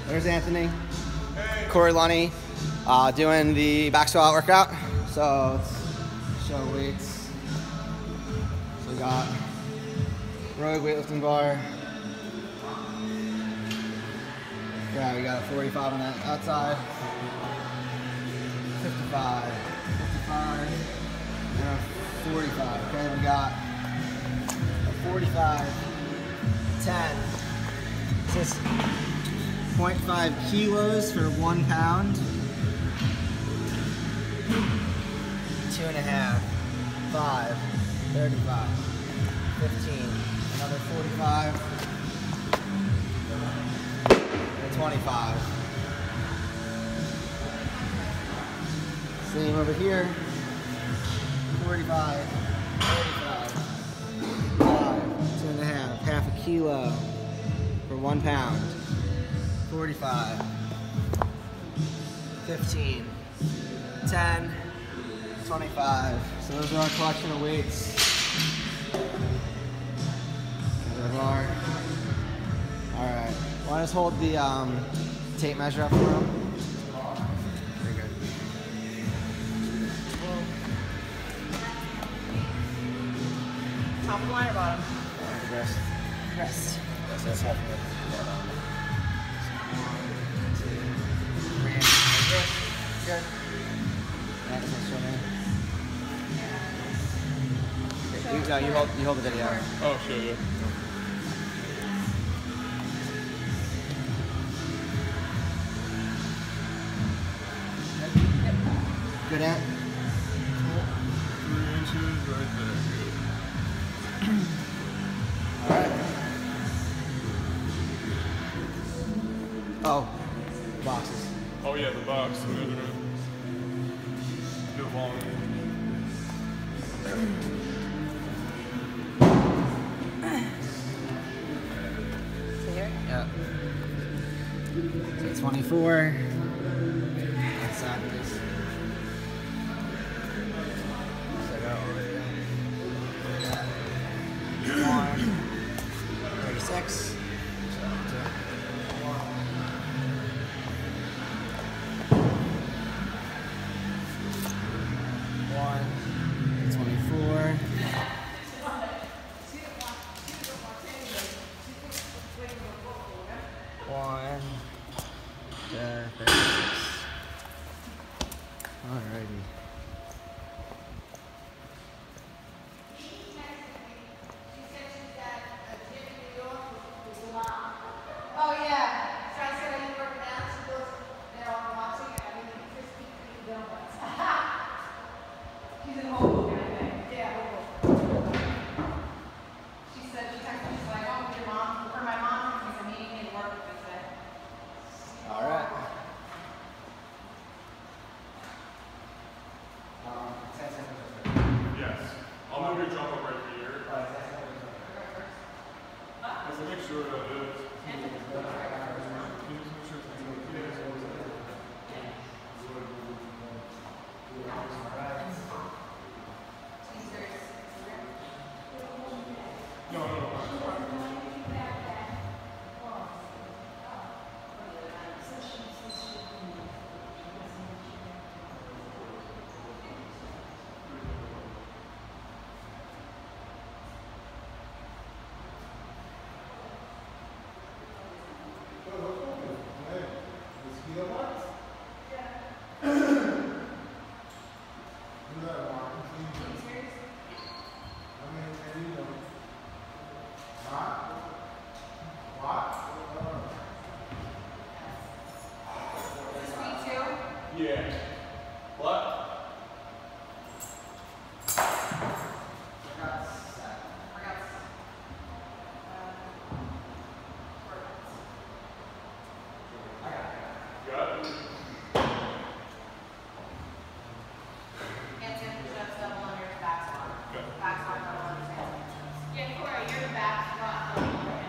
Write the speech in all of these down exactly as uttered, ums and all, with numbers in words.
There's Anthony. Corey Lunny uh, doing the back squat workout. So let's show weights. So we got Rogue weightlifting bar. Yeah, we got a forty-five on that outside. fifty-five, fifty-five, and a forty-five. Okay, we got a forty-five, ten. This is zero point five kilos for one pound. Two and a half, five, thirty-five, fifteen, another forty-five, and twenty-five. Same over here, forty-five, thirty-five, five, two and a half, half a kilo for one pound, forty-five, fifteen, ten, twenty-five. So those are our collection of weights. Another bar. All right, want to just hold the um, tape measure up for them? Very good. Top of the line or bottom? Rest. Rest. That's, that's half of it. Good. Next one, show me. You, no, you hold, you hold the video. Oh, sure, yeah. Good, Ant? Three inches right there. All right. Oh, boxes. Oh yeah, the box. The measurement. Good volume. So here? Yep. So twenty-four. Outside of this. So go one. thirty-six. One. twenty-four. One. Uh, thirty-six. Alrighty. Oh yeah. Try to say you work out. She goes, they're all watching it. I mean, just keep the donuts. She's in Hoboken, I think. Yeah, Hoboken. She said, she texted me, she's like, oh, your mom, or my mom, she's a meeting in work with me today. Alright. Um, ten seconds. Yes. I'll move your jump up right here. Let's make sure that it is. Can you just make sure it's No, no, no. Yeah. What? Got it. Hands in, push-ups, double unders, back squat. Okay. Back squat, double unders, hands in. Yeah, Corey, you're the back squat, double unders.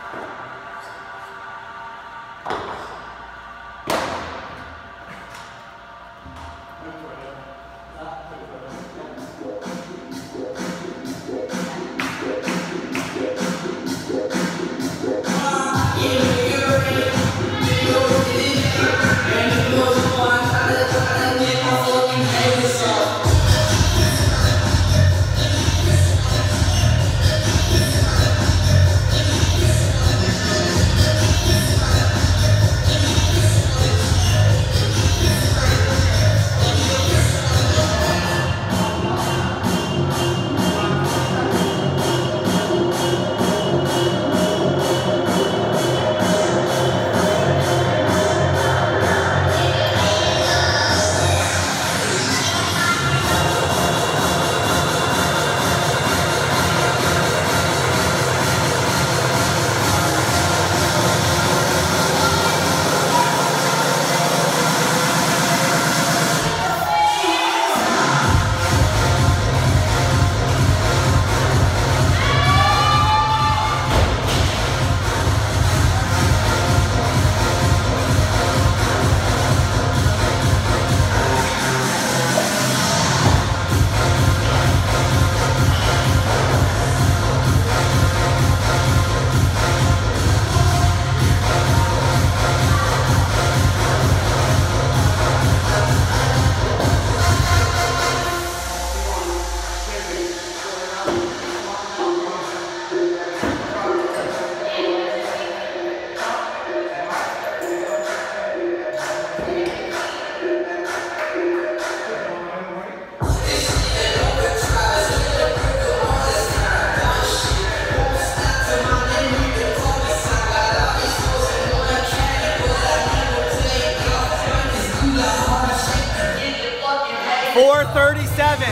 four thirty-seven.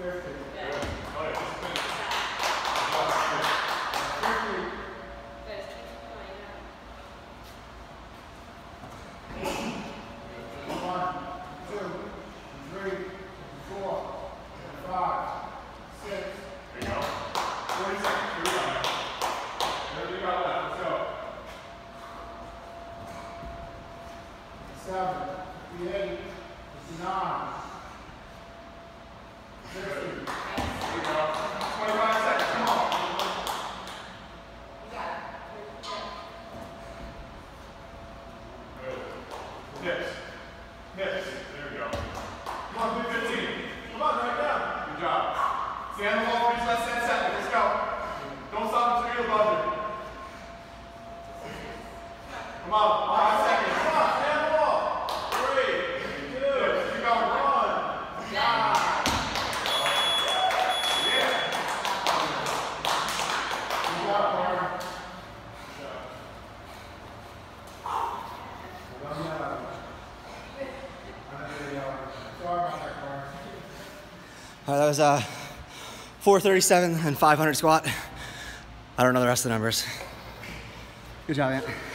Hips. Hips. There we go. Come on, do fifteen. Come on, right now. Good job. Stand on the wall, reach that set, set. Let's go. Don't stop until you're above it. Come on, five seconds. Come on, stand on the wall. Three, two, keep going. One. Yeah. Yeah. Good job, partner. All right, that was uh, four thirty-seven and five hundred squat. I don't know the rest of the numbers. Good job, man.